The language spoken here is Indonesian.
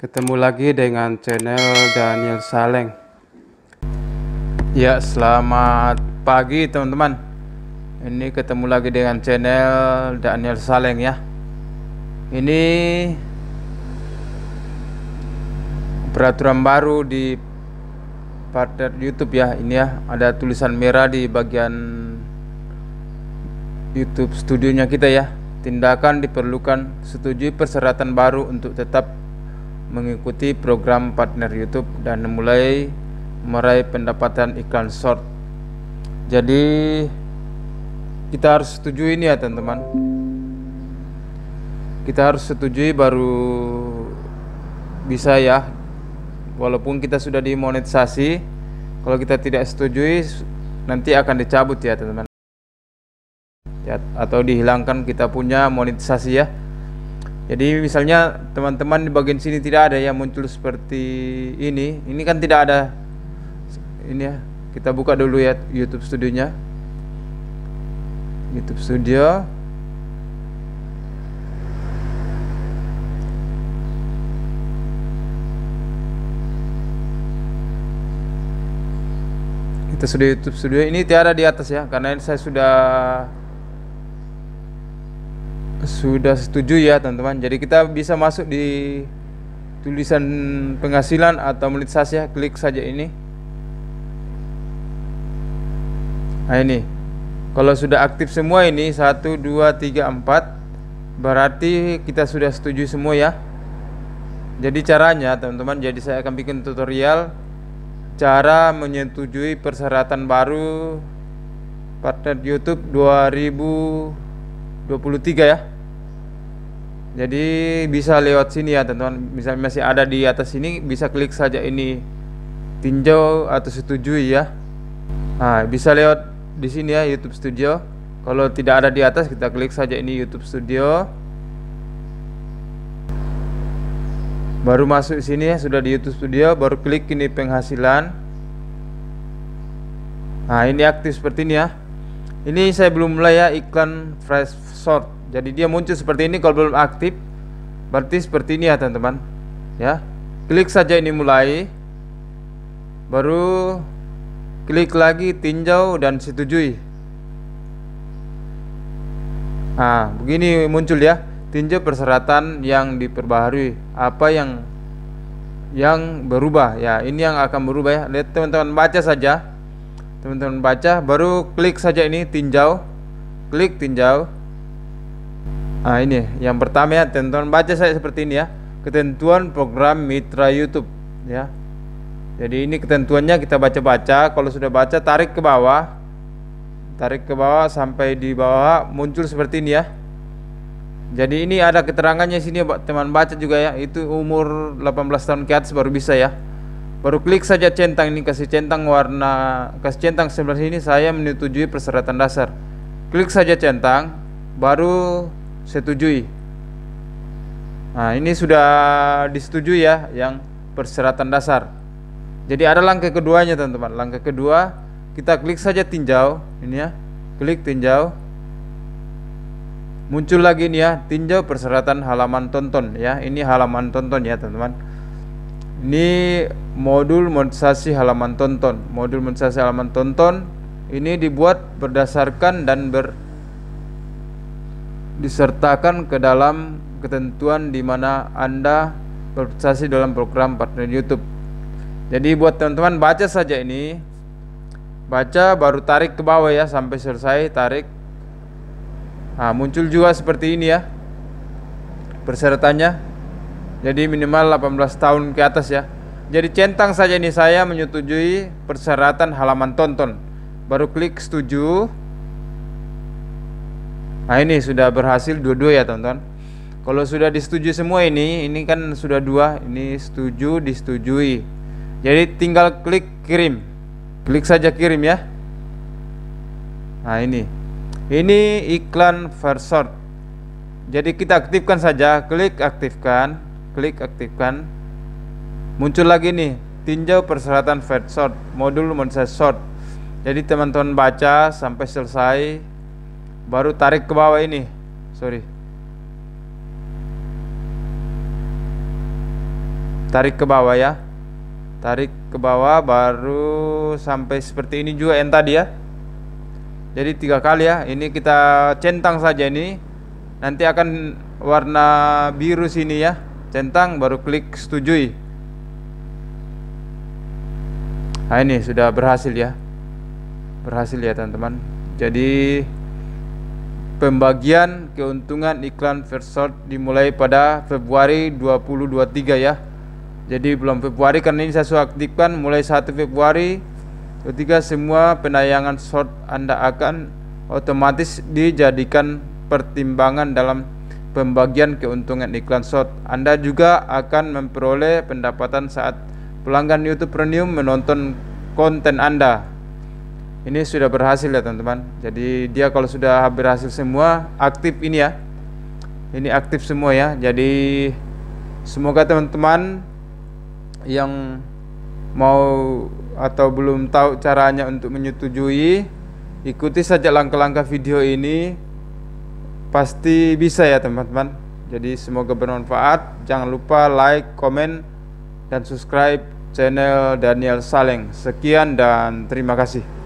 Ketemu lagi dengan channel Daniel Saleng. Ya, selamat pagi teman-teman. Ini ketemu lagi dengan channel Daniel Saleng ya. Ini peraturan baru di partner YouTube ya. Ini ya, ada tulisan merah di bagian YouTube studionya kita ya. Tindakan diperlukan, setujui persyaratan baru untuk tetap mengikuti program partner YouTube dan mulai meraih pendapatan iklan short. Jadi kita harus setujui ini ya teman-teman. Kita harus setujui baru bisa ya. Walaupun kita sudah dimonetisasi, kalau kita tidak setujui nanti akan dicabut ya teman-teman ya, atau dihilangkan kita punya monetisasi ya. Jadi misalnya teman-teman di bagian sini tidak ada yang muncul seperti ini kan tidak ada ini ya. Kita buka dulu ya YouTube studionya, YouTube Studio. Kita sudah YouTube Studio, ini tiada di atas ya, karena saya sudah setuju ya teman-teman. Jadi kita bisa masuk di tulisan penghasilan atau monetisasi ya, klik saja ini. Nah ini, kalau sudah aktif semua ini 1, 2, 3, 4, berarti kita sudah setuju semua ya. Jadi caranya teman-teman, jadi saya akan bikin tutorial cara menyetujui persyaratan baru partner YouTube 2023 ya. Jadi bisa lewat sini ya teman-teman. Misalnya masih ada di atas sini, bisa klik saja ini tinjau atau setujui ya. Nah, bisa lewat di sini ya YouTube Studio. Kalau tidak ada di atas, kita klik saja ini YouTube Studio. Baru masuk sini ya, sudah di YouTube Studio, baru klik ini penghasilan. Nah, ini aktif seperti ini ya. Ini saya belum mulai ya, iklan fresh short. Jadi dia muncul seperti ini. Kalau belum aktif berarti seperti ini ya teman-teman ya. Klik saja ini mulai, baru klik lagi tinjau dan setujui. Nah begini muncul ya, tinjau persyaratan yang diperbaharui, apa yang berubah ya. Ini yang akan berubah ya. Lihat teman-teman, baca saja. Teman-teman baca, baru klik saja ini tinjau, klik tinjau. Nah ini yang pertama ya teman-teman, baca saya seperti ini ya, ketentuan program mitra YouTube ya. Jadi ini ketentuannya, kita baca-baca. Kalau sudah baca, tarik ke bawah sampai di bawah muncul seperti ini ya. Jadi ini ada keterangannya sini teman baca juga ya, itu umur 18 tahun ke atas baru bisa ya. Baru klik saja centang ini, kasih centang sebelah sini, saya menyetujui persyaratan dasar. Klik saja centang, baru setujui. Nah ini sudah disetujui ya, yang persyaratan dasar. Jadi ada langkah keduanya teman-teman. Langkah kedua, kita klik saja tinjau ini ya, klik tinjau. Muncul lagi ini ya, tinjau persyaratan halaman tonton ya. Ini halaman tonton ya teman-teman. Ini modul monetisasi halaman tonton. Modul monetisasi halaman tonton ini dibuat berdasarkan dan disertakan ke dalam ketentuan di mana Anda berprestasi dalam program partner YouTube. Jadi buat teman-teman baca saja ini, baca baru tarik ke bawah ya sampai selesai, tarik. Nah, muncul juga seperti ini ya persyaratannya. Jadi minimal 18 tahun ke atas ya. Jadi centang saja ini, saya menyetujui persyaratan halaman tonton. Baru klik setuju. Nah ini sudah berhasil dua-dua ya teman-teman. Kalau sudah disetujui semua ini kan sudah dua, ini setuju, disetujui. Jadi tinggal klik kirim. Klik saja kirim ya. Nah ini iklan first short. Jadi kita aktifkan saja, klik aktifkan. Muncul lagi nih, tinjau persyaratan first short, modul monetisasi short. Jadi teman-teman baca sampai selesai, baru tarik ke bawah ini. tarik ke bawah ya, tarik ke bawah baru sampai seperti ini juga yang tadi ya. Jadi 3 kali ya. Ini kita centang saja, ini nanti akan warna biru sini ya. Centang baru klik setujui. Nah ini sudah berhasil ya, berhasil ya teman-teman. Jadi pembagian keuntungan iklan Versort dimulai pada Februari 2023 ya. Jadi bulan Februari, karena ini saya sudah aktifkan mulai 1 Februari 23 semua penayangan short Anda akan otomatis dijadikan pertimbangan dalam pembagian keuntungan iklan short. Anda juga akan memperoleh pendapatan saat pelanggan YouTube Premium menonton konten Anda. Ini sudah berhasil ya teman-teman. Jadi dia kalau sudah berhasil semua aktif ini ya. Ini aktif semua ya. Jadi semoga teman-teman yang mau atau belum tahu caranya untuk menyetujui, ikuti saja langkah-langkah video ini, pasti bisa ya teman-teman. Jadi semoga bermanfaat. Jangan lupa like, komen, dan subscribe channel Daniel Saleng. Sekian dan terima kasih.